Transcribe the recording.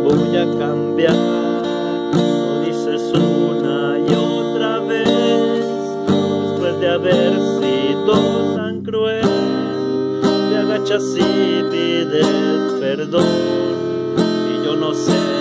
voy a cambiar. Lo dices una y otra vez, después de haber sido tan cruel. Te agachas y pides perdón, y yo no sé